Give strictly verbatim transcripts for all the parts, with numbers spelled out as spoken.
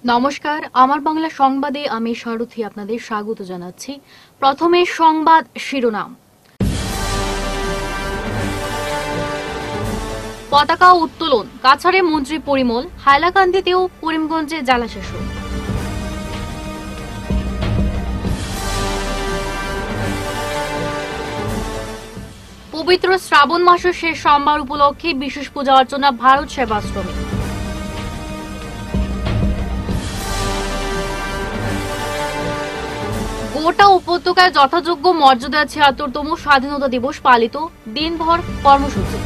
নমস্কার, আমার বাংলা সংবাদে আমি সারথী আপনাদের স্বাগত জানাচ্ছি। প্রথমে সংবাদ শিরোনাম। পতাকা উত্তোলন, কাছাড়ে মন্ত্রী পরিমল, হাইলাকান্দিতেও করিমগঞ্জে জেলাশাসক। পবিত্র শ্রাবণ মাসের শেষ সোমবার উপলক্ষে বিশেষ পূজা অর্চনা ভারত সেবাশ্রমে। গোটা উপত্যকায় যথাযোগ্য মর্যাদা ছিয়াত্তরতম স্বাধীনতা দিবস পালিত, দিনভর কর্মসূচি।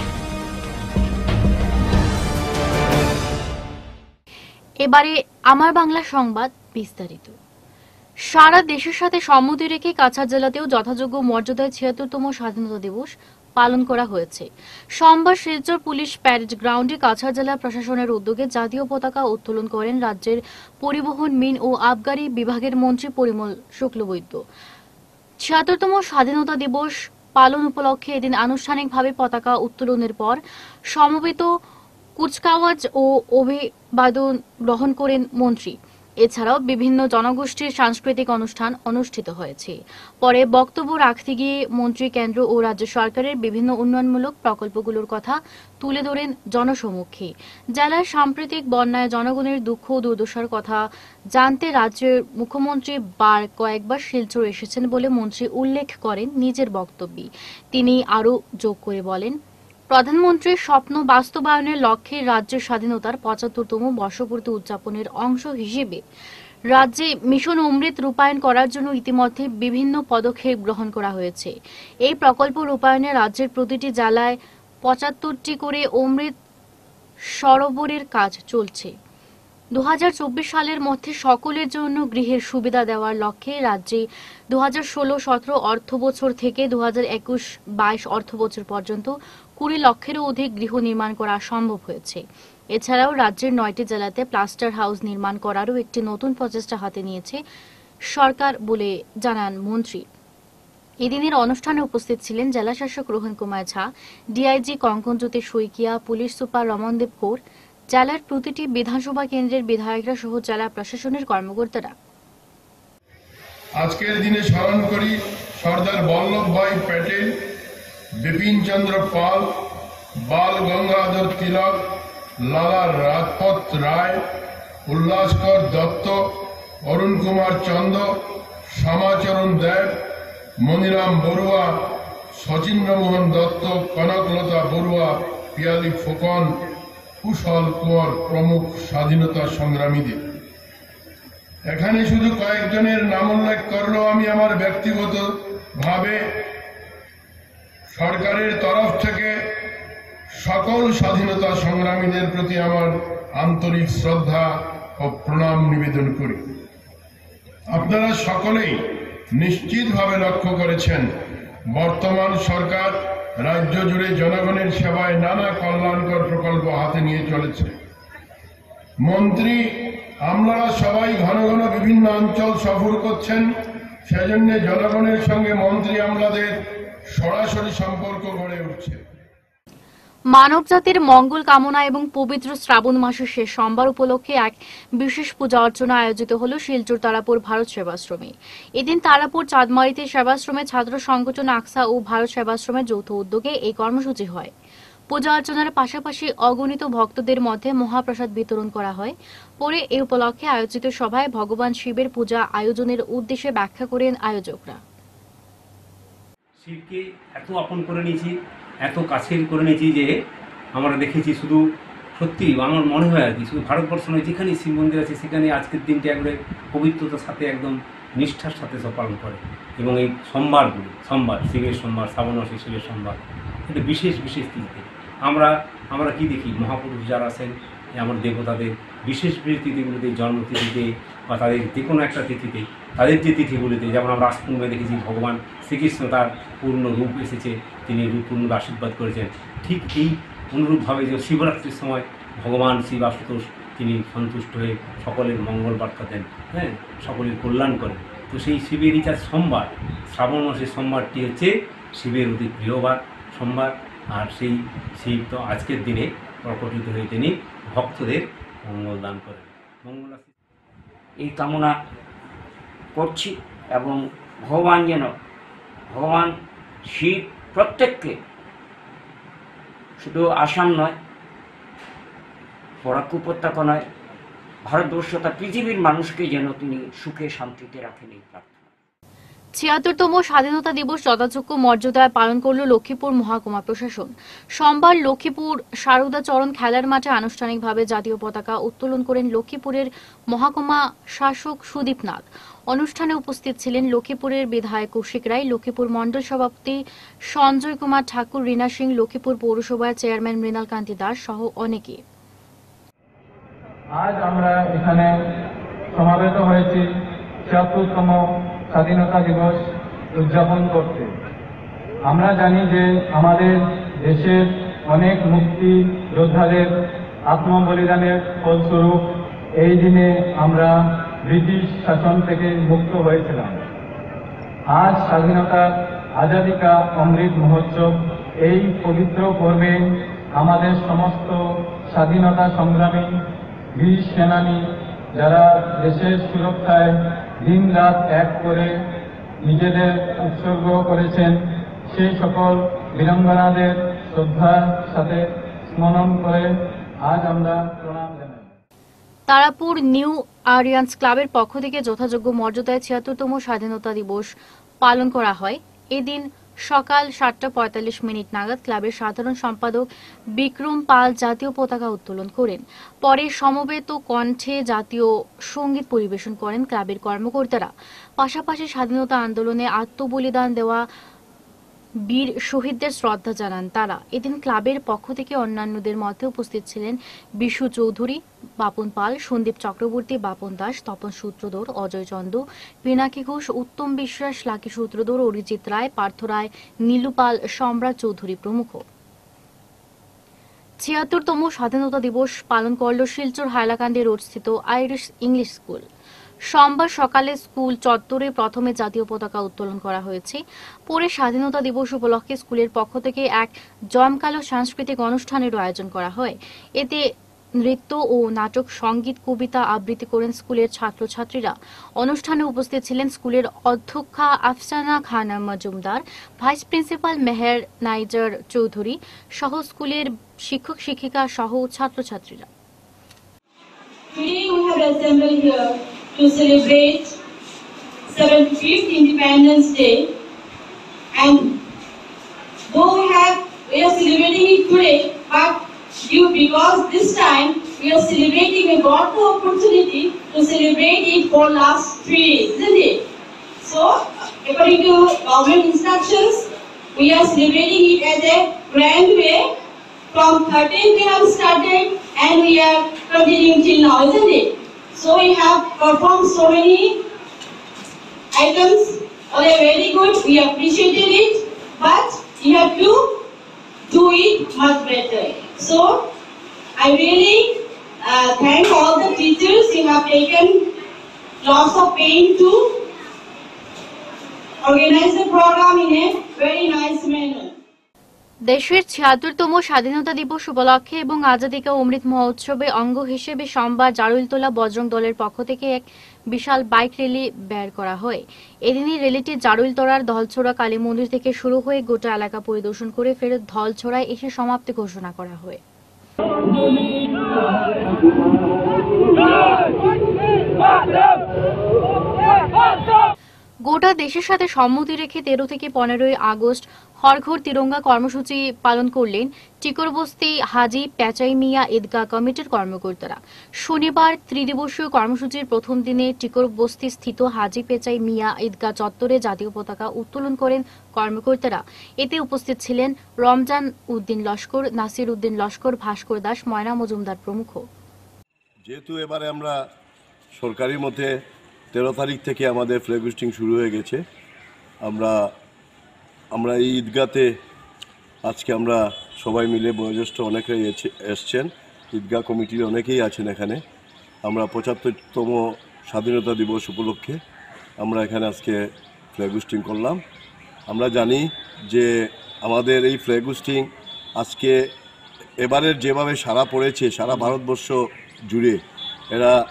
এবারে আমার বাংলা সংবাদ বিস্তারিত। সারা দেশের সাথে সম্মতি রেখে কাছাড় জেলাতেও যথাযোগ্য মর্যাদায় ছিয়াত্তরতম স্বাধীনতা দিবস পালন করা হয়েছে। সোমবার শিলচর পুলিশ প্যারেড গ্রাউন্ডে কাছাড় জেলা প্রশাসনের উদ্যোগে জাতীয় পতাকা উত্তোলন করেন রাজ্যের পরিবহন, মিন ও আবগারি বিভাগের মন্ত্রী পরিমল শুক্লবৈদ্য। ছিয়াত্তরতম স্বাধীনতা দিবস পালন উপলক্ষে এদিন আনুষ্ঠানিকভাবে পতাকা উত্তোলনের পর সমবেত কুচকাওয়াজ ও অভিবাদন গ্রহণ করেন মন্ত্রী। এছাড়াও বিভিন্ন জনগোষ্ঠীর সাংস্কৃতিক অনুষ্ঠান অনুষ্ঠিত হয়েছে। পরে বক্তব্য রাখতে গিয়ে মন্ত্রী কেন্দ্র ও রাজ্য সরকারের বিভিন্ন উন্নয়নমূলক প্রকল্পগুলোর কথা তুলে ধরেন জনসমক্ষে। জেলার সাম্প্রতিক বন্যায় জনগণের দুঃখ ও দুর্দশার কথা জানতে রাজ্যের মুখ্যমন্ত্রী বার কয়েকবার শিলচর এসেছেন বলে মন্ত্রী উল্লেখ করেন নিজের বক্তব্যে। তিনি আরও যোগ করে বলেন, প্রধানমন্ত্রীর স্বপ্ন বাস্তবায়নের লক্ষ্যে রাজ্যের স্বাধীনতার পঁচাত্তরতম বর্ষপূর্তি উদযাপনের অংশ হিসেবে রাজ্যে মিশন অমৃত রূপায়ণ করার জন্য ইতিমধ্যে বিভিন্ন পদক্ষেপ গ্রহণ করা হয়েছে। এই প্রকল্প রূপায়ণে রাজ্যের প্রতিটি জেলায় পঁচাত্তরটি করে অমৃত সরোবরের কাজ চলছে। দু হাজার চব্বিশ সালের মধ্যে সকলের জন্য গৃহের সুবিধা দেওয়ার লক্ষ্যে রাজ্যে দু হাজার ষোলো সতেরো অর্থ বছর থেকে দু হাজার একুশ বাইশ অর্থ বছর পর্যন্ত কুড়ি লক্ষেরও অধিক গৃহ নির্মাণ করা সম্ভব হয়েছে। এছাড়াও রাজ্যের নয়টি জেলাতে প্লাস্টার হাউস নির্মাণ করারও একটি নতুন প্রচেষ্টা হাতে নিয়েছে সরকার বলে জানান মন্ত্রী। এদিনের অনুষ্ঠানে উপস্থিত ছিলেন জেলাশাসক Rohan Kumar Jha, DIG Kankanjyoti Saikia, police super Ramandev Kaur, জেলার প্রতিটি বিধানসভা কেন্দ্রের বিধায়করা সহ জেলা প্রশাসনের কর্মকর্তারা। আজকের দিনে স্মরণ করি সর্দার বল্লভভাই প্যাটেল, বিপিন চন্দ্র পাল, বাল গঙ্গাধর তিলক, লালা রাজপথ রায়, উল্লাসকর দত্ত, অরুণ কুমার চন্দ, শ্যামাচরণ দেব, মনিরাম বড়ুয়া, শচীন্দ্রমোহন দত্ত, কনকলতা বড়ুয়া, পিয়ালি ফুকন, কুশল কুঁয়ার প্রমুখ স্বাধীনতা সংগ্রামীদের। এখানে শুধু কয়েকজনের নাম উল্লেখ করলেও আমি আমার ব্যক্তিগত ভাবে সরকারের তরফ থেকে সকল স্বাধীনতা সংগ্রামীদের প্রতি আমার আন্তরিক শ্রদ্ধা ও প্রণাম নিবেদন করি। আপনারা সকলেই নিশ্চিতভাবে লক্ষ্য করেছেন, বর্তমান সরকার রাজ্য জুড়ে জনগণের সেবায় নানা কল্যাণকর প্রকল্প হাতে নিয়ে চলেছে। মন্ত্রী আমলারা সবাই ঘন ঘন বিভিন্ন অঞ্চল সফর করছেন, সেজন্য জনগণের সঙ্গে মন্ত্রী আমলাদের সরাসরি সম্পর্ক গড়ে উঠছে। মানব জাতির মঙ্গল কামনা এবং পবিত্র শ্রাবণ মাসের শেষ সোমবার উপলক্ষে এক বিশেষ পূজা অর্চনা আয়োজিত হল শিলচর তারাপুর ভারত সেবাশ্রমে। এদিন তারাপুর চাঁদমারিতে সেবাশ্রমে ছাত্র সংগঠন আকসা ও ভারত সেবাশ্রমের যৌথ উদ্যোগে এই কর্মসূচি হয়। পূজা অর্চনার পাশাপাশি অগণিত ভক্তদের মধ্যে মহাপ্রসাদ বিতরণ করা হয়। পরে এই উপলক্ষে আয়োজিত সভায় ভগবান শিবের পূজা আয়োজনের উদ্দেশ্যে ব্যাখ্যা করেন আয়োজকরা। শিবকে এত আপন করে নিয়েছি, এত কাছের করে নিয়েছি যে আমরা দেখেছি শুধু সত্যি আমার মনে হয় আর কি শুধু ভারতবর্ষ নয়, যেখানে শিব মন্দির আছে সেখানে আজকের দিনটা একবারে পবিত্রতার সাথে একদম নিষ্ঠার সাথে সব পালন করে। এবং এই সোমবারগুলো, সোমবার শিবের সোমবার, শ্রাবণ মাসে শিবের সোমবার, এটা বিশেষ বিশেষ তিথিতে আমরা আমরা কি দেখি, মহাপুরুষ যারা আছেন আমার দেবতাদের বিশেষ বিশেষ তিথিগুলিতে, জন্মতিথিতে বা তাদের যে কোনো একটা তিথিতে, তাদের যে তিথিগুলিতে, যেমন আমরা রাস পূর্ণিমায় দেখেছি ভগবান শ্রীকৃষ্ণ তার পূর্ণ রূপ এসেছে, তিনি রূপ পূর্ণ আশীর্বাদ করেছেন। ঠিক এই অনুরূপভাবে যে শিবরাত্রির সময় ভগবান শিব আশুতোষ তিনি সন্তুষ্ট হয়ে সকলের মঙ্গল বার্তা দেন, হ্যাঁ, সকলের কল্যাণ করেন। তো সেই শিবেরই যা সোমবার, শ্রাবণ মাসের সোমবারটি হচ্ছে শিবের অতি প্রিয়বার সোমবার। আর সেই শিব তো আজকের দিনে প্রকটিত হয়ে তিনি ভক্তদের মঙ্গল দান করেন। মঙ্গল এই কামনা করছি এবং ভগবান যেন ভগবান শিব প্রত্যেককে শুধু আসাম নয়, বরাক উপত্যকা নয়, ভারতবর্ষ তা পৃথিবীর মানুষকে যেন তিনি সুখে শান্তিতে রাখেন এই প্রার্থনা। ছিয়াত্তরতম স্বাধীনতা দিবস যথাযোগ্য মর্যাদায় পালন করল লক্ষ্মীপুর মহকুমা প্রশাসন। সোমবার লক্ষ্মীপুর সারদাচরণ খেলার মাঠে আনুষ্ঠানিকভাবে জাতীয় পতাকা উত্তোলন করেন লক্ষ্মীপুরের মহকুমা শাসক সুদীপ নাথ। অনুষ্ঠানে উপস্থিত ছিলেন লক্ষ্মীপুরের বিধায়ক কৌশিক রায়, লক্ষ্মীপুর মণ্ডল সভাপতি সঞ্জয় কুমার ঠাকুর, রীনা সিং, লক্ষ্মীপুর পৌরসভার চেয়ারম্যান মৃণাল কান্তি দাস সহ অনেকে। আজ আমরা এখানে সমাবেত হয়েছি ছিয়াত্তরতম স্বাধীনতা দিবস উদযাপন করতে। আমরা জানি যে আমাদের দেশের অনেক মুক্তি যোদ্ধাদের আত্মবলিদানের ফলস্বরূপ এই দিনে আমরা ব্রিটিশ শাসন থেকে মুক্ত হয়েছিলাম। আজ স্বাধীনতার আজাদী কা অমৃত মহোৎসব, এই পবিত্র পর্বে আমাদের সমস্ত স্বাধীনতা সংগ্রামী বীর সেনানী যারা দেশের সুরক্ষায় দিন রাত এক করে নিজেদের উৎসর্গ করেছেন, সেই সকল বীরাঙ্গনাদের শ্রদ্ধার সাথে স্মরণ করে আজ আমরা প্রণাম জানাই। তারাপুর নিউ আরিয়ান্স ক্লাবের পক্ষ থেকে যথাযোগ্য মর্যাদায় ছিয়াত্তরতম স্বাধীনতা দিবস পালন করা হয়। এদিন সকাল সাতটা পঁয়তাল্লিশ মিনিট নাগাদ ক্লাবের সাধারণ সম্পাদক বিক্রম পাল জাতীয় পতাকা উত্তোলন করেন। পরে সমবেত কণ্ঠে জাতীয় সঙ্গীত পরিবেশন করেন ক্লাবের কর্মকর্তারা। পাশাপাশি স্বাধীনতা আন্দোলনে আত্মবলিদান দেওয়া বীর শহীদদের শ্রদ্ধা জানান তারা। এদিন ক্লাবের পক্ষ থেকে অন্যান্যদের মধ্যে উপস্থিত ছিলেন বিশু চৌধুরী, বাপন পাল, সন্দীপ চক্রবর্তী, বাপন দাস, তপন সূত্রধর, অজয় চন্দ, পিনাকি ঘোষ, উত্তম বিশ্বাস, লাকি সূত্রধর, অরিজিৎ রায়, পার্থ রায়, নীলু পাল, সম্রাট চৌধুরী প্রমুখ। ছিয়াত্তরতম স্বাধীনতা দিবস পালন করল শিলচর হাইলাকান্দি রোডস্থিত আইরিশ ইংলিশ স্কুল। সোমবার সকালে স্কুল চত্বরে প্রথমে জাতীয় পতাকা উত্তোলন করা হয়েছে। পরে স্বাধীনতা দিবস উপলক্ষে স্কুলের পক্ষ থেকে এক জমকালো সাংস্কৃতিক অনুষ্ঠানেরও আয়োজন করা হয়। এতে নৃত্য ও নাটক, সঙ্গীত, কবিতা আবৃত্তি করেন স্কুলের ছাত্রছাত্রীরা। অনুষ্ঠানে উপস্থিত ছিলেন স্কুলের অধ্যক্ষা আফসানা খানম মজুমদার, ভাইস প্রিন্সিপাল মেহের নাইজার চৌধুরী সহ স্কুলের শিক্ষক শিক্ষিকা সহ ছাত্রছাত্রীরা। Today we have assembled here to celebrate seventy-fifth Independence Day, and though we have we are celebrating it today, but due because this time we are celebrating, we got the opportunity to celebrate it for last three days, isn't it? So according to government instructions, we are celebrating it as a grand way. From thirteenth we have started and we are continuing till now, isn't it? So we have performed so many items, all are very good, we appreciated it, but you have to do it much better. So I really uh, thank all the teachers who have taken lots of pain to organize the program in a very nice manner. দেশের ছিয়াত্তরতম স্বাধীনতা দিবস উপলক্ষে এবং আজাদী কা অমৃত মহোৎসবে অঙ্গ হিসেবে সোমবার জারুলতলা বজরং দলের পক্ষ থেকে এক বিশাল বাইক র্যালি বের করা হয়। এদিনই র্যালিটি জারুলতলার ধলছড়া কালী মন্দির থেকে শুরু হয়ে গোটা এলাকা পরিদর্শন করে ফের ধলছড়ায় এসে সমাপ্তি ঘোষণা করা হয়। গোটা দেশের সাথে সম্মতি রেখে তেরো থেকে পনেরোই আগস্ট হর ঘর তিরঙ্গা কর্মসূচি পালন করলেন টিকরবস্তি হাজি পেচাই মিয়া ঈদগাহ কমিটির কর্মকর্তারা। শনিবার ত্রিদিবসীয় কর্মসূচির প্রথম দিনে টিকরবস্তি স্থিত হাজি পেচাই মিয়া ঈদগাহ চত্বরে জাতীয় পতাকা উত্তোলন করেন কর্মকর্তারা। এতে উপস্থিত ছিলেন রমজান উদ্দিন লস্কর, নাসির উদ্দিন লস্কর, ভাস্কর দাস, ময়না মজুমদার প্রমুখ। যেহেতু এবারে আমরা সরকারি মতে তেরো তারিখ থেকে আমাদের ফ্ল্যাগ হোস্টিং শুরু হয়ে গেছে, আমরা আমরা এই ঈদগাতে আজকে আমরা সবাই মিলে বয়োজ্যেষ্ঠ অনেকেই এসছেন, ঈদগাহ কমিটির অনেকেই আছেন এখানে। আমরা পঁচাত্তরতম স্বাধীনতা দিবস উপলক্ষে আমরা এখানে আজকে ফ্ল্যাগ হোস্টিং করলাম। আমরা জানি যে আমাদের এই ফ্ল্যাগ হোস্টিং আজকে এবারের যেভাবে সারা পড়েছে সারা ভারতবর্ষ জুড়ে, এরা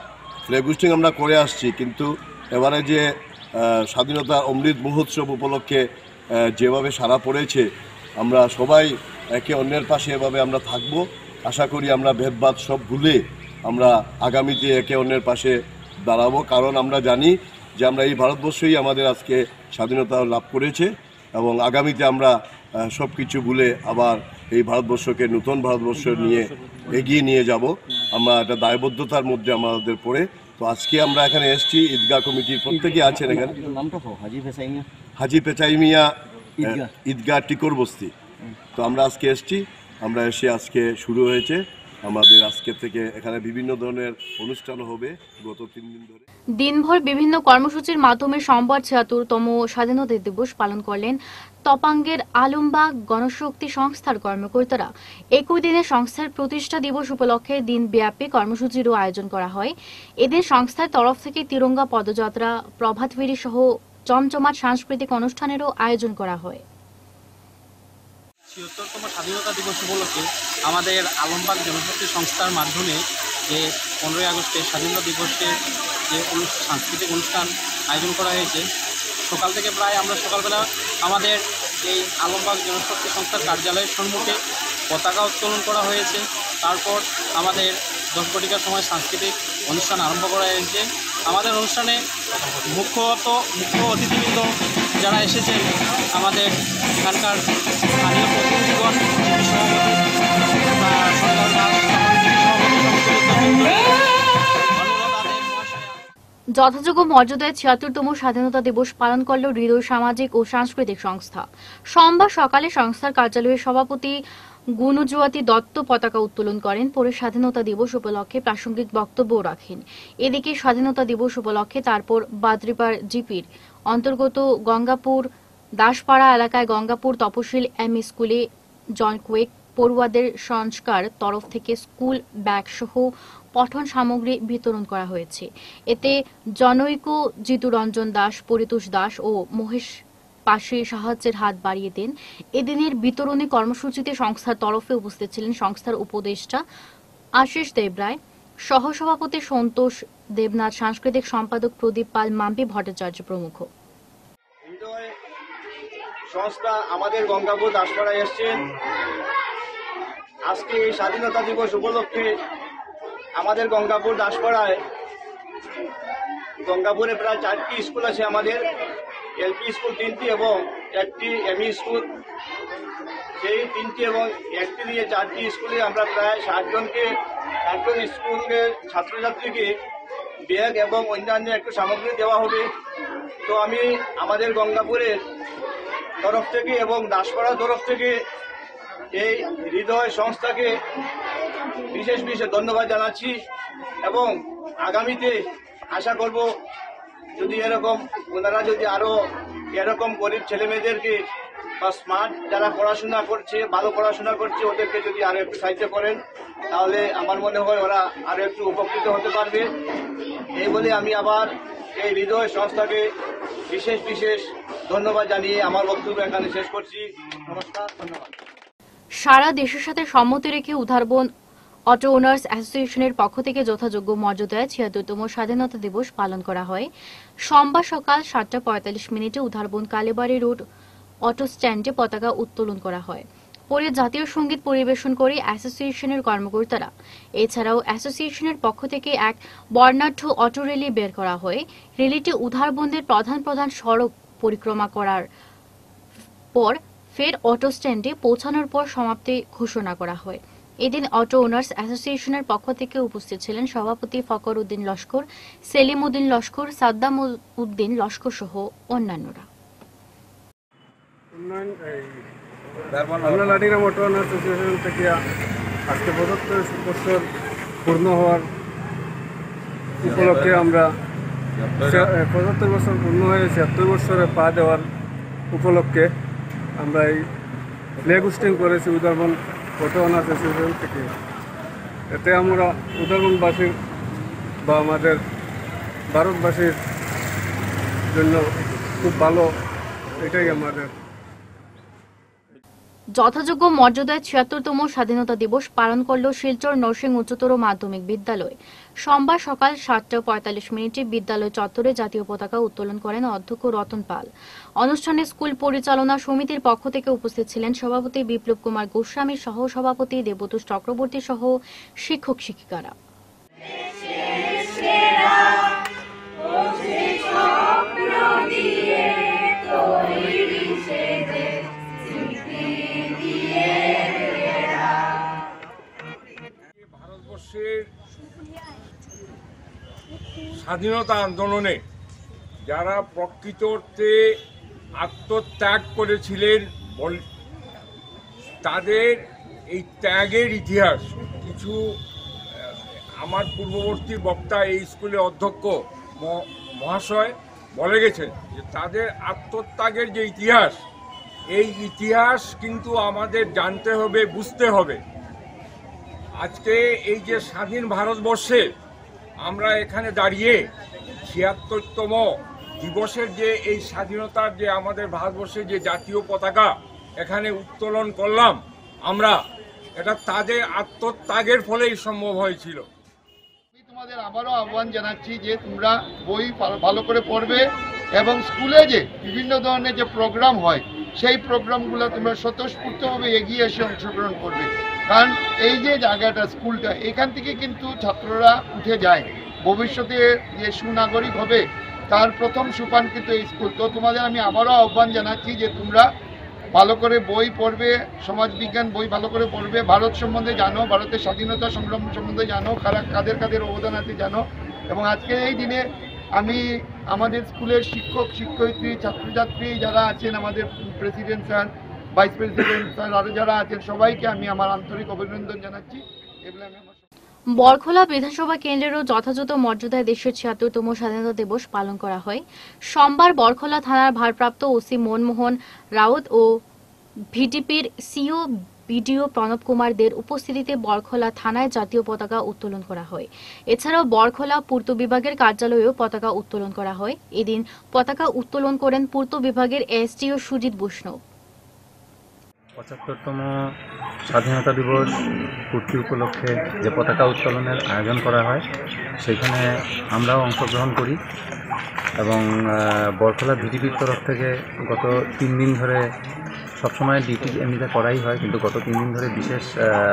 ফ্ল্যাগ হোস্টিং আমরা করে আসছি, কিন্তু এবারে যে স্বাধীনতা অমৃত মহোৎসব উপলক্ষে যেভাবে সাড়া পড়েছে, আমরা সবাই একে অন্যের পাশে এভাবে আমরা থাকব। আশা করি আমরা ভেদভাব সব ভুলে আমরা আগামীতে একে অন্যের পাশে দাঁড়াবো, কারণ আমরা জানি যে আমরা এই ভারতবর্ষই আমাদের আজকে স্বাধীনতা লাভ করেছে এবং আগামীতে আমরা সব কিছু ভুলে আবার এই ভারতবর্ষকে নতুন ভারতবর্ষ নিয়ে এগিয়ে নিয়ে যাব। আমরা একটা দায়বদ্ধতার মধ্যে আমাদের পড়ে। তো আজকে আমরা এখানে এসেছি, ঈদগাহ কমিটির প্রত্যেকে আছেন এখানে, হাজি পেচাই মিয়া ঈদগাহ টিকর বস্তি। তো আমরা আজকে এসেছি, আমরা এসে আজকে শুরু হয়েছে আমাদের আজকে থেকে এখানে বিভিন্ন ধরনের অনুষ্ঠান হবে গত তিন দিন ধরে। দিনভর বিভিন্ন কর্মসূচির মাধ্যমে সোমবার ছিয়াত্তরতম স্বাধীনতা দিবস পালন করলেন তপাঙ্গের আলমবাগ গণশক্তি সংস্থার কর্মকর্তারা। একই দিনে সংস্থার প্রতিষ্ঠা দিবস উপলক্ষে দিনব্যাপী কর্মসূচিরও আয়োজন করা হয়। এদিন সংস্থার তরফ থেকে তিরঙ্গা পদযাত্রা, প্রভাত ফেরি সহ জমজমাট সাংস্কৃতিক অনুষ্ঠানেরও আয়োজন করা হয়। ছিয়াত্তরতম স্বাধীনতা দিবস উপলক্ষে আমাদের আলমবাগ জনশক্তি সংস্থার মাধ্যমে যে পনেরোই আগস্টে স্বাধীনতা দিবসের যে সাংস্কৃতিক অনুষ্ঠান আয়োজন করা হয়েছে, সকাল থেকে প্রায় আমরা সকালবেলা আমাদের এই আলমবাগ জনশক্তি সংস্থার কার্যালয়ের সম্মুখে পতাকা উত্তোলন করা হয়েছে। তারপর আমাদের দশ ঘটিকার সময় সাংস্কৃতিক অনুষ্ঠান আরম্ভ করা হয়েছে। আমাদের অনুষ্ঠানে মুখ্যত মুখ্য অতিথিবৃন্দ যারা এসেছেন, আমাদের এখানকার স্থানীয় প্রতিনিধিগণ, জিপি সভাপতি সরকার দাস, জিপি সভাপতি, যথাযোগ্য মর্যাদায় ছিয়াত্তরতম স্বাধীনতা দিবস পালন করল হৃদয় সামাজিক ও সাংস্কৃতিক সংস্থা। সোমবার সকালে সংস্থার কার্যালয়ের সভাপতি গুণজুয়াতি দত্ত পতাকা উত্তোলন করেন। পরে স্বাধীনতা দিবস উপলক্ষে প্রাসঙ্গিক বক্তব্য রাখেন। এদিকে স্বাধীনতা দিবস উপলক্ষে তারপর বাদ্রিপাড় জিপির অন্তর্গত গঙ্গাপুর দাসপাড়া এলাকায় গঙ্গাপুর তপশিল এম স্কুলে জন কুয়েক পড়ুয়াদের সংস্কার তরফ থেকে স্কুল ব্যাগ সহ পঠন সামগ্রী বিতরণ করা হয়েছে। এতে জনৈক জিতুরঞ্জন দাস, পরিতোষ দাস ও মহেশ পাশে সাহায্যের হাত বাড়িয়ে দেন। এদিনের বিতরণী কর্মসূচিতে সংস্থার তরফে উপস্থিত ছিলেন সংস্থার উপদেষ্টা আশিস দেবরায়, সহসভাপতি সন্তোষ দেবনাথ, সাংস্কৃতিক সম্পাদক প্রদীপ পাল, মাম্পি ভট্টাচার্য প্রমুখ। সংস্থা আমাদের গঙ্গাপুর দাসপাড়ায় এসছেন। আজকে এই স্বাধীনতা দিবস উপলক্ষে আমাদের গঙ্গাপুর দাসপাড়ায়, গঙ্গাপুরে প্রায় চারটি স্কুল আছে আমাদের, এলপি স্কুল তিনটি এবং একটি এমই স্কুল। সেই তিনটি এবং একটি নিয়ে চারটি স্কুলে আমরা প্রায় ষাট জনকে ষাটজন স্কুলের ছাত্রছাত্রীকে ব্যাগ এবং অন্যান্য একটু সামগ্রী দেওয়া হবে। তো আমি আমাদের গঙ্গাপুরের তরফ থেকে এবং দাসপাড়ার তরফ থেকে এই হৃদয় সংস্থাকে বিশেষ বিশেষ ধন্যবাদ জানাচ্ছি এবং আগামীতে আশা করব যদি এরকম ওনারা যদি আরো এরকম গরিব ছেলেমেয়েদেরকে বা স্মার্ট যারা পড়াশোনা করছে, ভালো পড়াশোনা করছে, ওদেরকে যদি আরো একটু সাহায্য করেন তাহলে আমার মনে হয় ওরা আরো একটু উপকৃত হতে পারবে। এই বলে আমি আবার এই হৃদয় সংস্থাকে বিশেষ বিশেষ ধন্যবাদ জানিয়ে আমার বক্তব্য এখানে শেষ করছি। নমস্কার, ধন্যবাদ। সারা দেশের সাথে সম্মতি রেখে উধারবন অটো ওনার্স অ্যাসোসিয়েশনের পক্ষ থেকে যথাযোগ্য মর্যাদায় ছিয়াত্তরতম স্বাধীনতা দিবস পালন করা হয়। সোমবার সকাল সাতটা পঁয়তাল্লিশ মিনিটে উধারবন কালীবাড়ি রোড অটো স্ট্যান্ডে পতাকা উত্তোলন করা হয়। পরে জাতীয় সঙ্গীত পরিবেশন করে অ্যাসোসিয়েশনের কর্মকর্তারা। এছাড়াও অ্যাসোসিয়েশনের পক্ষ থেকে এক বর্ণাঢ্য অটো র্যালি বের করা হয়। র্যালিটি উধারবন্দের প্রধান প্রধান সড়ক পরিক্রমা করার পর ফের অটো স্ট্যান্ডে পৌঁছানোর পর সমাপ্তি ঘোষণা করা হয়। এদিন অটো ওনার্স অ্যাসোসিয়েশনের পক্ষ থেকে উপস্থিত ছিলেন সভাপতি ফকর উদ্দিন লস্কর, সেলিম উদ্দিন লস্কর, সাদ্দাম উদ্দিন লস্কর সহ অন্যান্যরা। আমরা লাঠিগ্রাম অটো ওনার্স অ্যাসোসিয়েশন থেকে আজকে পঁচাত্তর বছর পূর্ণ হওয়ার উপলক্ষে আমরা পঁচাত্তর বছর পূর্ণ হয়ে ছিয়াত্তর বছরে পা দেওয়ার উপলক্ষে আমরা এই ফ্ল্যাগ হোস্টিং করেছি উধারবন অটো ওনার্স অ্যাসোসিয়েশন থেকে। এতে আমরা উধারবনবাসীর বা আমাদের ভারতবাসীর জন্য খুব ভালো, এটাই আমাদের। যথাযোগ্য মর্যাদায় ছিয়াত্তরতম স্বাধীনতা দিবস পালন করল শিলচর নরসিং উচ্চতর মাধ্যমিক বিদ্যালয়। সোমবার সকাল সাতটা পঁয়তাল্লিশ মিনিটে বিদ্যালয় চত্বরে জাতীয় পতাকা উত্তোলন করেন অধ্যক্ষ রতন পাল। অনুষ্ঠানে স্কুল পরিচালনা সমিতির পক্ষ থেকে উপস্থিত ছিলেন সভাপতি বিপ্লব কুমার গোস্বামী, সহ সভাপতি দেবতোষ চক্রবর্তী সহ শিক্ষক শিক্ষিকারা। ভারতবর্ষের স্বাধীনতা আন্দোলনে যারা প্রকৃত অর্থে আত্মত্যাগ করেছিলেন তাদের এই ত্যাগের ইতিহাস কিছু আমার পূর্ববর্তী বক্তা এই স্কুলের অধ্যক্ষ মহাশয় বলে গেছেন যে তাদের আত্মত্যাগের যে ইতিহাস, এই ইতিহাস কিন্তু আমাদের জানতে হবে, বুঝতে হবে। আজকে এই যে স্বাধীন ভারতবর্ষে আমরা এখানে দাঁড়িয়ে ছিয়াত্তরতম দিবসের যে এই স্বাধীনতার যে আমাদের ভারতবর্ষের যে জাতীয় পতাকা এখানে উত্তোলন করলাম আমরা, এটা তাদের আত্মত্যাগের ফলেই সম্ভব হয়েছিল। তোমাদের আবারও আহ্বান জানাচ্ছি যে তোমরা বই ভালো করে পড়বে এবং স্কুলে যে বিভিন্ন ধরনের যে প্রোগ্রাম হয় সেই প্রোগ্রামগুলো তোমরা স্বতঃস্ফূর্তভাবে এগিয়ে এসে অংশগ্রহণ করবে। কারণ এই যে জায়গাটা স্কুলটা, এখান থেকে কিন্তু ছাত্ররা উঠে যায়, ভবিষ্যতে যে সুনাগরিক হবে তার প্রথম সোপান কিন্তু এই স্কুল। তো তোমাদের আমি আবারও আহ্বান জানাচ্ছি যে তোমরা ভালো করে বই পড়বে, সমাজবিজ্ঞান বই ভালো করে পড়বে, ভারত সম্বন্ধে জানো, ভারতের স্বাধীনতা সংগ্রাম সম্বন্ধে জানো, কারা কাদের কাদের অবদান আছে জানো। এবং আজকের এই দিনে আমি আমাদের স্কুলের শিক্ষক শিক্ষয়িত্রী ছাত্রছাত্রী যারা আছেন, আমাদের president sir, vice president sir, আরও যারা আছেন সবাইকে আমি আমার আন্তরিক অভিনন্দন জানাচ্ছি। এগুলো আমি আমার বরখোলা বিধানসভা কেন্দ্রেরও যথাযথ মর্যাদায় দেশের ছিয়াত্তরতম স্বাধীনতা দিবস পালন করা হয়। সোমবার বরখোলা থানার ভারপ্রাপ্ত ওসি মনমোহন রাউত ও ভিডিপির সিও বিডিও প্রণব কুমার দের উপস্থিতিতে বরখোলা থানায় জাতীয় পতাকা উত্তোলন করা হয়। এছাড়াও বরখোলা পূর্ত বিভাগের কার্যালয়েও পতাকা উত্তোলন করা হয়। এদিন পতাকা উত্তোলন করেন পূর্ত বিভাগের এসডিও সুজিত বৈষ্ণব। পঁচাত্তরতম স্বাধীনতা দিবস পূর্তি উপলক্ষে যে পতাকা উত্তোলনের আয়োজন করা হয় সেখানে আমরাও অংশগ্রহণ করি এবং বরখোলা ভিডিপির তরফ থেকে গত তিন দিন ধরে সবসময় ডিউটি এমনিতে করাই হয়, কিন্তু গত তিন দিন ধরে বিশেষ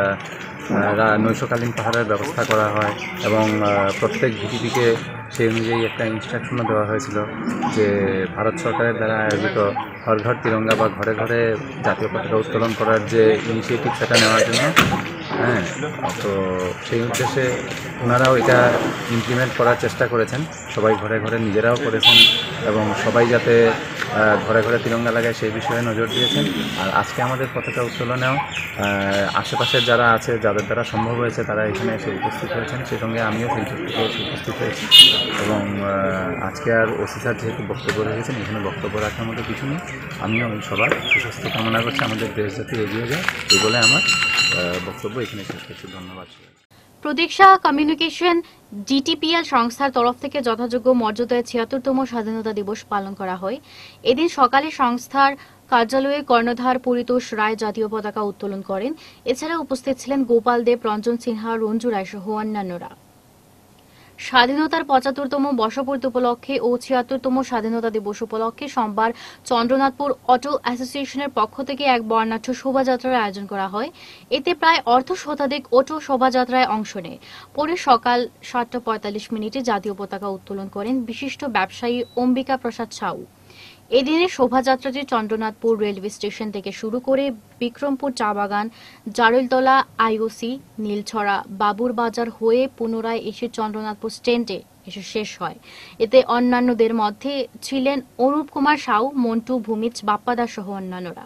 নৈশকালীন পাহারার ব্যবস্থা করা হয় এবং প্রত্যেক ভিডিপিকে সেই অনুযায়ী একটা ইনস্ট্রাকশনও দেওয়া হয়েছিল যে ভারত সরকারের দ্বারা আয়োজিত হর ঘর তিরঙ্গা বা ঘরে ঘরে জাতীয় পতাকা উত্তোলন করার যে ইনিশিয়েটিভ সেটা নেওয়ার জন্য। হ্যাঁ, তো সেই উদ্দেশ্যে ওনারাও এটা ইমপ্লিমেন্ট করার চেষ্টা করেছেন, সবাই ঘরে ঘরে নিজেরাও করেছেন এবং সবাই যাতে ঘরে ঘরে তিরঙ্গা লাগায় সেই বিষয়ে নজর দিয়েছেন। আর আজকে আমাদের পতাকা উত্তোলনেও আশেপাশের যারা আছে, যাদের দ্বারা সম্ভব হয়েছে তারা এখানে এসে উপস্থিত হয়েছেন, সেই সঙ্গে আমিও সেই থেকে উপস্থিত হয়েছি এবং আজকে আর ওসি স্যার যেহেতু বক্তব্য রেখেছেন, এখানে বক্তব্য রাখার মতো কিছু নেই। আমিও সবার সুস্বাস্থ্য কামনা করছি, আমাদের দেশ যাতে এগিয়ে যায় এই বলে আমার বক্তব্য এখানে শেষ করছি। ধন্যবাদ। প্রতীক্ষা কমিউনিকেশন ডিটিপিএল সংস্থার তরফ থেকে যথাযোগ্য মর্যাদায় ছিয়াত্তরতম স্বাধীনতা দিবস পালন করা হয়। এদিন সকালে সংস্থার কার্যালয়ে কর্ণধার পরিতোষ রায় জাতীয় পতাকা উত্তোলন করেন। এছাড়া উপস্থিত ছিলেন গোপাল দেব, রঞ্জন সিনহা, রঞ্জু রায় সহ অন্যান্যরা। স্বাধীনতার পঁচাত্তরতম বর্ষপূর্তি উপলক্ষে ও ছিয়াত্তরতম স্বাধীনতা দিবস উপলক্ষে সোমবার চন্দ্রনাথপুর অটো অ্যাসোসিয়েশনের পক্ষ থেকে এক বর্ণাঢ্য শোভাযাত্রার আয়োজন করা হয়। এতে প্রায় অর্ধ শতাধিক অটো শোভাযাত্রায় অংশ নেয়। পরে সকাল সাতটা পঁয়তাল্লিশ মিনিটে জাতীয় পতাকা উত্তোলন করেন বিশিষ্ট ব্যবসায়ী অম্বিকা প্রসাদ সাউ। এদিনের শোভাযাত্রাটি চন্দ্রনাথপুর রেলওয়ে স্টেশন থেকে শুরু করে বিক্রমপুর চা বাগান, জারুলতলা, আইওসি, নীলছড়া, বাবুর বাজার হয়ে পুনরায় এসে চন্দ্রনাথপুর স্ট্যান্ডে এসে শেষ হয়। এতে অন্যান্যদের মধ্যে ছিলেন অনুপ কুমার সাউ, মন্টু ভূমিজ, বাপ্পাদা সহ অন্যান্যরা।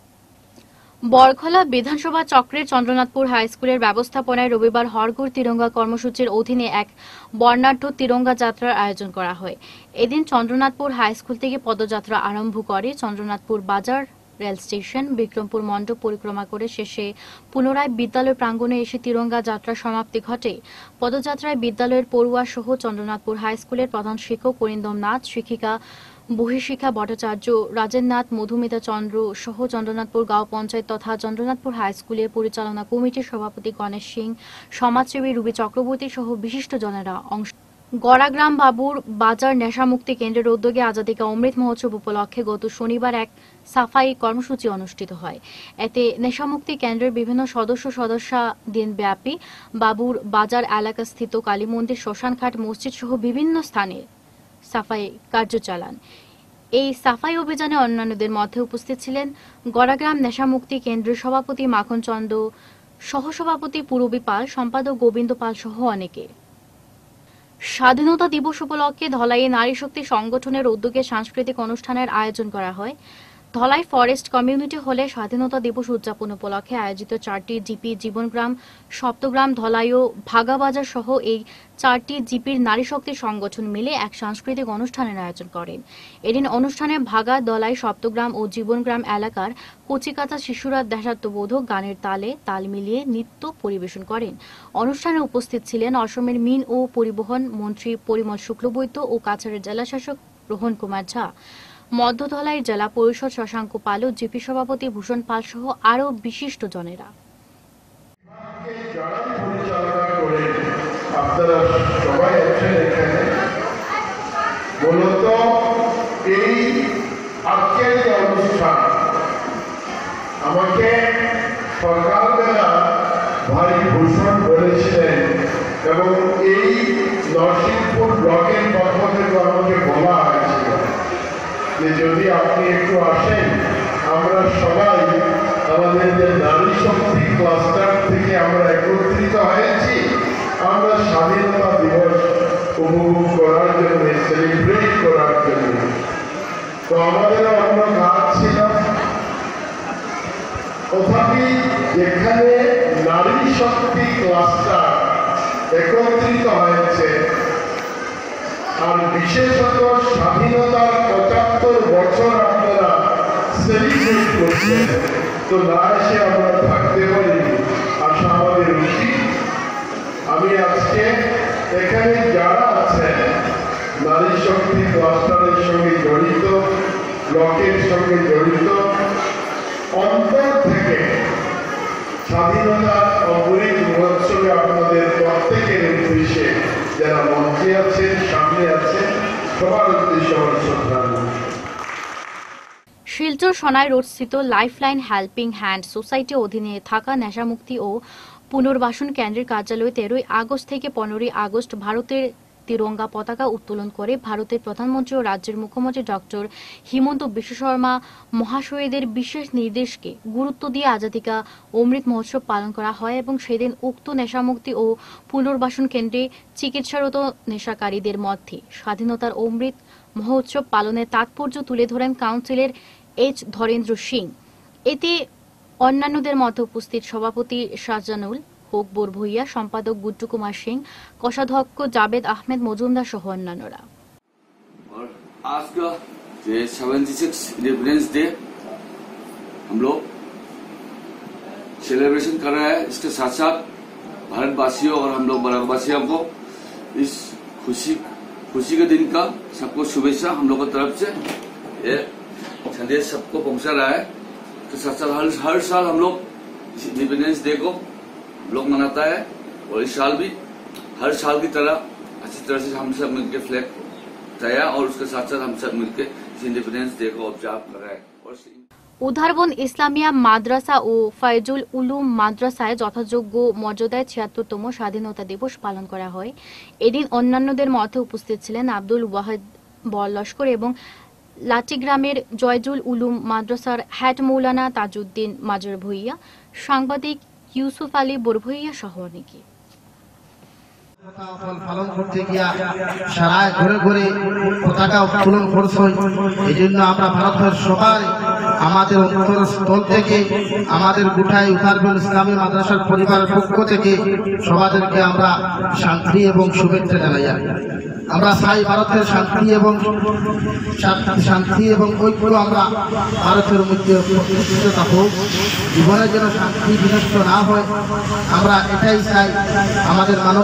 বরখোলা বিধানসভা চক্রের চন্দ্রনাথপুর হাই স্কুলের ব্যবস্থাপনায় রবিবার হরঘর তিরঙ্গা কর্মসূচির অধীনে এক বর্ণাঢ্য তিরঙ্গা যাত্রার আয়োজন করা হয়। এদিন চন্দ্রনাথপুর হাই স্কুল থেকে পদযাত্রা আরম্ভ করে চন্দ্রনাথপুর বাজার রেল স্টেশন, বিক্রমপুর মণ্ডপ পরিক্রমা করে শেষে পুনরায় বিদ্যালয় প্রাঙ্গণে এসে তিরঙ্গা যাত্রার সমাপ্তি ঘটে। পদযাত্রায় বিদ্যালয়ের পড়ুয়া সহ চন্দ্রনাথপুর হাই স্কুলের প্রধান শিক্ষক অরিন্দম নাথ, শিক্ষিকা বহির্শিক্ষা ভট্টাচার্য, রাজেন্দ্রনাথ, মধুমিতা চন্দ্র সহ চন্দ্রনাথপুর গাঁও পঞ্চায়েত তথা চন্দ্রনাথপুর হাই স্কুলের পরিচালনা কমিটির সভাপতি গণেশ সিং, সমাজসেবী রুবি চক্রবর্তী সহ বিশিষ্টজনেরা অংশ। গড়াগ্রাম বাবুর বাজার নেশামুক্তি কেন্দ্রের উদ্যোগে আজাদী কা অমৃত মহোৎসব উপলক্ষে গত শনিবার এক সাফাই কর্মসূচি অনুষ্ঠিত হয়। এতে নেশামুক্তি কেন্দ্রের বিভিন্ন সদস্য সদস্যা দিনব্যাপী বাবুর বাজার এলাকাস্থিত কালী মন্দির, শ্মশানঘাট, মসজিদ সহ বিভিন্ন স্থানে সাফাই কার্য চালান। এই সাফাই অভিযানে অন্যান্যদের মধ্যে উপস্থিত ছিলেন গড়াগ্রাম নেশামুক্তি কেন্দ্রের সভাপতি মাখন চন্দ্র, সহসভাপতি পূরবী পাল, সম্পাদক গোবিন্দ পাল সহ অনেকে। স্বাধীনতা দিবস উপলক্ষে ধলাইয়ে নারী শক্তি সংগঠনের উদ্যোগে সাংস্কৃতিক অনুষ্ঠানের আয়োজন করা হয়। ধলাই ফরেস্ট কমিউনিটি হলে স্বাধীনতা দিবস উদযাপন উপলক্ষে আয়োজিত চারটি জিপি জীবনগ্রাম, সপ্তগ্রাম, ধলাই ও ভাগাবাজার সহ এই চারটি জিপির নারী শক্তি সংগঠন মিলে এক সাংস্কৃতিক অনুষ্ঠানের আয়োজন করেন। এদিন অনুষ্ঠানে ভাগা, ধলাই, সপ্তগ্রাম ও জীবনগ্রাম এলাকার কচিকাঁচা শিশুরা দেশাত্মবোধক গানের তালে তাল মিলিয়ে নৃত্য পরিবেশন করেন। অনুষ্ঠানে উপস্থিত ছিলেন অসমের মিন ও পরিবহন মন্ত্রী পরিমল শুক্লবৈদ্য ও কাছাড়ের জেলাশাসক রোহন কুমার ঝা, মধ্য ধলাই জেলা পরিষদ শশাঙ্ক পাল ও জিপি সভাপতি ভূষণ পাল সহ আরো বিশিষ্ট জনেরা। আপনারা সবাই আছেন এখানে। মূলত এই আজকের যে অনুষ্ঠান আমাকে সকালবেলা ভাই ভূষণ বলেছিলেন এবং এই নরসিংপুর ব্লকের পক্ষ থেকে আমাকে বলা হয়েছিল যে যদি আপনি একটু আসেন, আমরা সবাই আমাদের যে নারী শক্তি ক্লাস্টার থেকে আমরা একত্রিত হয়েছি, আমরা স্বাধীনতা দিবস উপভোগ করার জন্য, সেলিব্রেট করার জন্য। তো আমাদের অন্য কাজ ছিল, তথাপি যেখানে নারী শক্তি ক্লাস্টার একত্রিত হয়েছে আর বিশেষত স্বাধীনতার পঁচাত্তর বছর আপনারা সেলিব্রেট করছেন, তো না এসে আমরা থাকতে পারি, আসা আমাদের উচিত। আমি আজকে এখানে যারা আছেন নারী শক্তি ক্লাস্টারের সঙ্গে জড়িত, ব্লকের সঙ্গে জড়িত, অন্তর থেকে স্বাধীনতা অমৃত মহোৎসবে আপনাদের প্রত্যেকের উদ্দেশ্যে যারা মঞ্চে আছেন, সামনে আছেন, সবার উদ্দেশ্যে আমার শ্রদ্ধা। শিলচর সোনাই রোড স্থিত লাইফলাইন হেল্পিং হ্যান্ড সোসাইটি অধীনে থাকা নেশামুক্তি ও পুনর্বাসন কেন্দ্রের কার্যালয়ে তেরোই আগস্ট থেকে পনেরোই আগস্ট ভারতের তিরঙ্গা পতাকা উত্তোলন করে ভারতের প্রধানমন্ত্রী ও রাজ্যের মুখ্যমন্ত্রী ডক্টর হিমন্ত বিশ্ব শর্মা মহাশয়দের বিশেষ নির্দেশকে গুরুত্ব দিয়ে আজাদী কা অমৃত মহোৎসব পালন করা হয় এবং সেদিন উক্ত নেশামুক্তি ও পুনর্বাসন কেন্দ্রে চিকিৎসারত নেশাকারীদের মধ্যে স্বাধীনতার অমৃত মহোৎসব পালনের তাৎপর্য তুলে ধরেন কাউন্সিলর এইচ ধরেন্দ্র সিং। এতে অন্যান্যদের মধ্যে উপস্থিত সভাপতি শাহজানুল হক বরভুইয়া, সম্পাদক গুড্ডু কুমার সিং, কোষাধ্যক্ষ জাবেদ আহমেদ মজুমদার সহ অন্যান্যরা। आज का ये छिहत्तर इंडिपेंडेंस डे हम लोग सेलिब्रेशन कर रहे हैं। इसके साथ साथ भारतवासियों और हम लोग भारतवासियों को इस खुशी खुशी के दिन का सबको शुभेच्छा हम लोग की तरफ से ये संदेश सबको पहुंचा रहा है। तो साथ साथ हर, हर साल हम लोग इंडिपेंडेंस डे को लोग मनाता है और इस साल भी हर साल की तरह अच्छी तरह से हम सब मिलकर फ्लैग उठाया और उसके साथ साथ हम सब मिलकर इंडिपेंडेंस डे को ऑब्जर्व कर रहे हैं। উদারবন ইসলামিয়া মাদ্রাসা ও ফায়জুল উলুম মাদ্রাসায় যথাযোগ্য মর্যাদায় ছিয়াত্তরতম স্বাধীনতা দিবস পালন করা হয়। এদিন অন্যান্যদের মধ্যে উপস্থিত ছিলেন আব্দুল ওয়াহিদ বরলস্কর এবং লাটিগ্রামের জয়জুল উলুম মাদ্রাসার হেড মৌলানা তাজউদ্দিন মাজর ভুইয়া, সাংবাদিক ইউসুফ আলী বরভুইয়া সহ অনেকে। পালন করতে গিয়া সারা ঘরে ঘরে পতাকা উত্তোলন করছে। এই জন্য আমরা ভারতের সবাই আমাদের অন্তরস্থল থেকে আমাদের গোটাই উদারবন ইসলামী মাদ্রাসার পরিবারের পক্ষ থেকে সবাইকে আমরা শান্তি এবং শুভেচ্ছা জানাই। আমরা চাই ভারতের শান্তি এবং শান্তি এবং ঐক্য আমরা ভারতের মধ্যে প্রতিষ্ঠিত থাকুক, জীবনের যেন শান্তি বিনষ্ট না হয়। আমরা এটাই চাই। আমাদের মাননীয়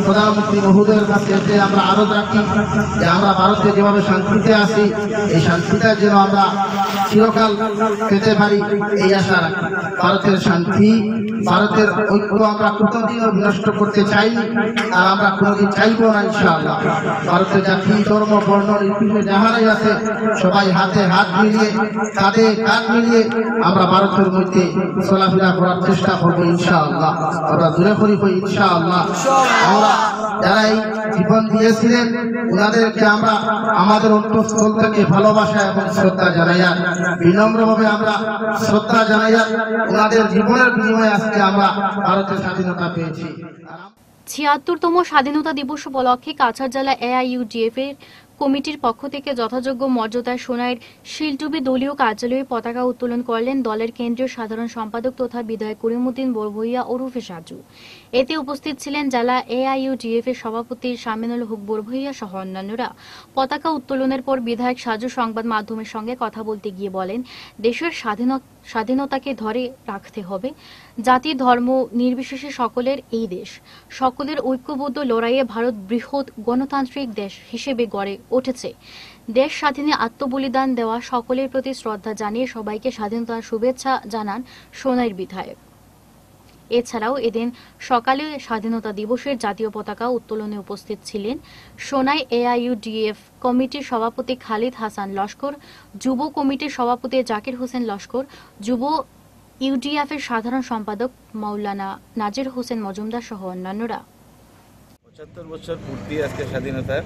প্রধানমন্ত্রী মহোদয়ের কাছে যে আমরা আরো রাখি যে আমরা ভারতে যেভাবে শান্তিতে আছি এই শান্তিটা যেন আমরা চিরকাল পেতে পারি এই আশা রাখি। ভারতের শান্তি ভারতের ঐক্য আমরা কোনোদিনও বিনষ্ট করতে চাই আর আমরা কোনোদিন চাইবো না ইনশাআল্লাহ। ভারতের জাতি ধর্ম বর্ণ নির্বিশেষে যাহারাই আছে সবাই হাতে হাত মিলিয়ে কাঁধে কাঁধ মিলিয়ে আমরা ভারতের মধ্যে চলাফেরা করার চেষ্টা করবো ইনশাআল্লাহ। আমরা দূরে করিব ইনশাআল্লাহ। আমরা যারা এই জীবন দিয়েছিলেন ওনাদেরকে আমরা আমাদের অন্তঃস্থল থেকে ভালোবাসা এবং শ্রদ্ধা জানাইয়া বিনম্রভাবে আমরা শ্রদ্ধা জানাইয়া ওনাদের জীবনের বিনিময়ে আজকে আমরা ভারতের স্বাধীনতা পেয়েছি। ছিয়াত্তরতম স্বাধীনতা দিবস উপলক্ষে কাছাড় জেলা এআইইউডিএফ এর কমিটির পক্ষ থেকে যথাযোগ্য মর্যাদায় সোনাইয়ের শিলটুবি দলীয় কার্যালয়ে পতাকা উত্তোলন করলেন দলের কেন্দ্রীয় সাধারণ সম্পাদক তথা বিধায়ক করিমউদ্দিন বড়ভূঁইয়া ওরফে সাজু। এতে উপস্থিত ছিলেন জেলা এআইইউডিএফ এর সভাপতি শামিনুল হক বড়ভূঁইয়া সহ অন্যান্যরা। পতাকা উত্তোলনের পর বিধায়ক সাজু সংবাদ মাধ্যমের সঙ্গে কথা বলতে গিয়ে বলেন, দেশের স্বাধীনতা স্বাধীনতাকে ধরে রাখতে হবে। জাতি ধর্ম নির্বিশেষে সকলের এই দেশ, সকলের ঐক্যবদ্ধ লড়াইয়ে ভারত বৃহৎ গণতান্ত্রিক দেশ হিসেবে গড়ে উঠেছে। দেশ স্বাধীনে আত্মবলিদান দেওয়া সকলের প্রতি শ্রদ্ধা জানিয়ে সবাইকে স্বাধীনতার শুভেচ্ছা জানান সোনাইয়ের বিধায়ক। এছাড়াও এদিন সকালে স্বাধীনতা দিবসের জাতীয় পতাকা উত্তোলনে উপস্থিত ছিলেন সোনাই এআইইউডিএফ কমিটির সভাপতি খালিদ হাসান লস্কর, যুব কমিটির সভাপতি জাকির হোসেন লস্কর, যুব ইউডিএফ এর সাধারণ সম্পাদক মাওলানা নাজির হোসেন মজুমদার সহ অন্যান্যরা। পঁচাত্তর বছর পূর্তি আজকে স্বাধীনতার।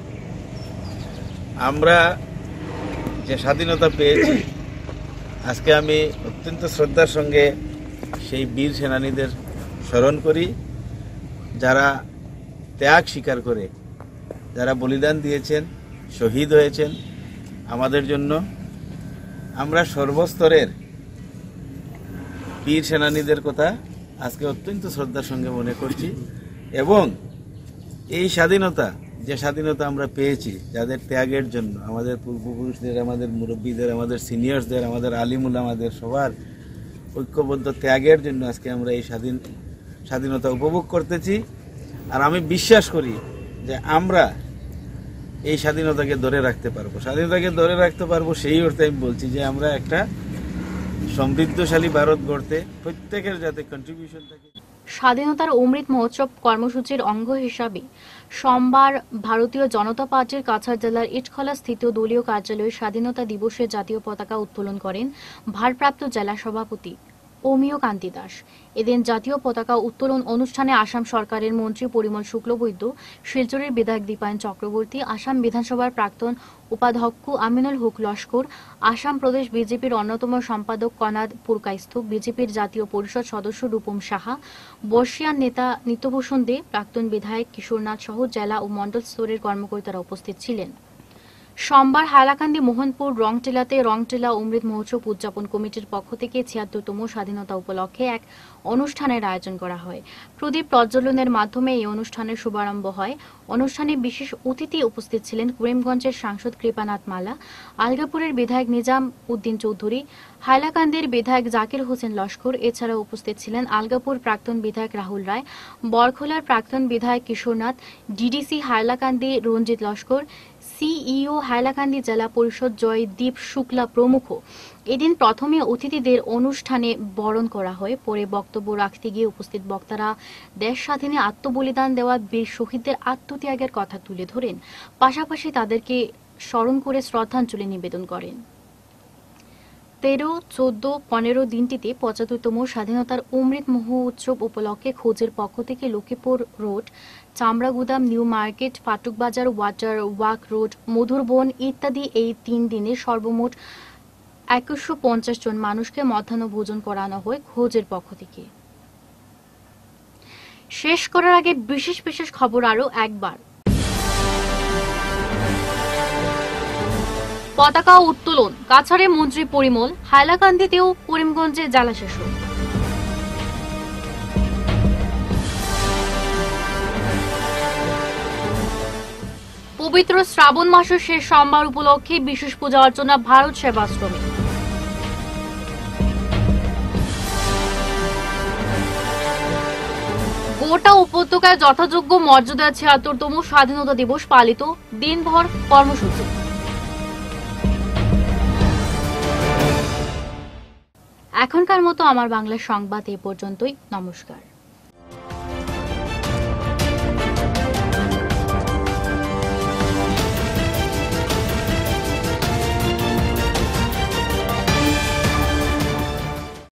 আমরা যে স্বাধীনতা পেয়েছি আজকে আমি অত্যন্ত শ্রদ্ধার সঙ্গে সেই বীর সেনানীদের স্মরণ করি, যারা ত্যাগ স্বীকার করে, যারা বলিদান দিয়েছেন, শহীদ হয়েছেন আমাদের জন্য। আমরা সর্বস্তরের বীর সেনানীদের কথা আজকে অত্যন্ত শ্রদ্ধার সঙ্গে মনে করছি এবং এই স্বাধীনতা, যে স্বাধীনতা আমরা পেয়েছি যাদের ত্যাগের জন্য, আমাদের পূর্বপুরুষদের, আমাদের মুরব্বীদের, আমাদের সিনিয়র্সদের, আমাদের আলিমুল আমাদের সবার ঐক্যবদ্ধ ত্যাগের জন্য আজকে আমরা এই স্বাধীন স্বাধীনতা উপভোগ করতেছি। আর আমি বিশ্বাস করি যে আমরা এই স্বাধীনতাকে ধরে রাখতে পারবো। স্বাধীনতাকে ধরে রাখতে পারবো সেই অর্থে আমি বলছি যে আমরা একটা সমৃদ্ধশালী ভারত গড়তে প্রত্যেকের যাতে কন্ট্রিবিউশন থাকে। স্বাধীনতার অমৃত মহোৎসব কর্মসূচির অঙ্গ হিসাবে সোমবার ভারতীয় জনতা পার্টির কাছাড় জেলার ইটখলা স্থিত দলীয় কার্যালয়ে স্বাধীনতা দিবসের জাতীয় পতাকা উত্তোলন করেন ভারপ্রাপ্ত জেলা সভাপতি অমিয় কান্তি দাস। এদিন জাতীয় পতাকা উত্তোলন অনুষ্ঠানে আসাম সরকারের মন্ত্রী পরিমল শুক্লবৈদ্য, শিলচরের বিধায়ক দীপায়ন চক্রবর্তী, আসাম বিধানসভার প্রাক্তন উপাধ্যক্ষ আমিনুল হক লস্কর, আসাম প্রদেশ বিজেপির অন্যতম সম্পাদক কনাদ পুরকাইস্থ, বিজেপির জাতীয় পরিষদ সদস্য রূপম সাহা, বর্ষিয়ান নেতা নিত্যভূষণ দে, প্রাক্তন বিধায়ক কিশোরনাথ সহ জেলা ও মণ্ডল স্তরের কর্মকর্তারা উপস্থিত ছিলেন। সোমবার হাইলাকান্দি মোহনপুর রংটিলাতে রংটিলা অমৃত মহোৎসব উদযাপন কমিটির পক্ষ থেকে ছিয়াত্তরতম স্বাধীনতা উপলক্ষে এক অনুষ্ঠানের আয়োজন করা হয়। প্রদীপ প্রজ্বলনের মাধ্যমে এই অনুষ্ঠানের শুভারম্ভ হয়। অনুষ্ঠানে বিশেষ অতিথি উপস্থিত ছিলেন করিমগঞ্জের সাংসদ কৃপানাথ মালা, আলগাপুরের বিধায়ক নিজাম উদ্দিন চৌধুরী, হাইলাকান্দির বিধায়ক জাকির হোসেন লস্কর। এছাড়াও উপস্থিত ছিলেন আলগাপুর প্রাক্তন বিধায়ক রাহুল রায়, বরখোলার প্রাক্তন বিধায়ক কিশোরনাথ, ডিডিসি হাইলাকান্দি রঞ্জিত লস্কর, সিইও হাইলাকান্দি জেলা পরিষদ জয়দীপ শুক্লা প্রমুখ। এদিন প্রথমে অতিথিদের অনুষ্ঠানে বরণ করা হয়। পরে বক্তব্য রাখতে গিয়ে উপস্থিত বক্তারা দেশ স্বাধীনে আত্মবলিদান দেওয়া বীর শহীদদের আত্মত্যাগের কথা তুলে ধরেন, পাশাপাশি তাদেরকে স্মরণ করে শ্রদ্ধাঞ্জলি নিবেদন করেন। তেরো, চোদ্দ, পনেরো দিনটিতে পঁচাত্তরতম স্বাধীনতার অমৃত মহোৎসব উপলক্ষে খোঁজের পক্ষ থেকে Lakshmipur road, Chamragudam, new market, Fatakbazar, water walk road, Madhurban ইত্যাদি এই তিন দিনে সর্বমোট একুশশো পঞ্চাশ জন মানুষকে মধ্যাহ্ন ভোজন করানো হয় খোঁজের পক্ষ থেকে। শেষ করার আগে বিশেষ বিশেষ খবর আরো একবার। পতাকা উত্তোলন, কাছাড়ে মন্ত্রী পরিমল, হাইলাকান্দিতেও করিমগঞ্জে জেলা শাসক। পবিত্র শ্রাবণ মাসের শেষ সোমবার উপলক্ষে বিশেষ পূজা অর্চনা ভারত সেবাশ্রমে। গোটা উপত্যকায় যথাযোগ্য মর্যাদায় ছিয়াত্তরতম স্বাধীনতা দিবস পালিত, দিনভর কর্মসূচি। এখনকার মতো আমার বাংলা সংবাদ এ পর্যন্তই। নমস্কার।